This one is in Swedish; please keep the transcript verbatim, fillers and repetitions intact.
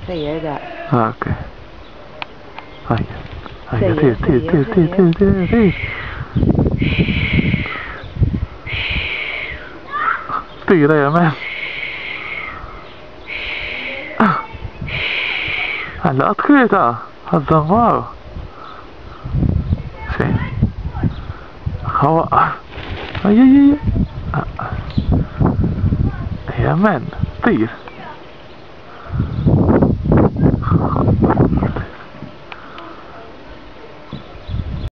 Säger det där. Ja, okej. Aj. Aj, Säger, tid, tid, säger, tid, tid, säger. tid, tid, tid. Styra jag med. Han lät skjuta. Han sa wow. Se. Ja. Aj, aj, aj. Jajamän. Styr.